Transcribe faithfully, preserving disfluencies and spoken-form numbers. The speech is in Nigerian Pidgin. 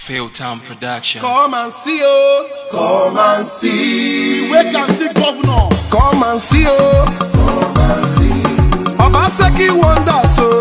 Failtown Production. Come and see, oh. Come and see. We can see governor. Come and see, oh. Come and see. Obaseki wonders, oh.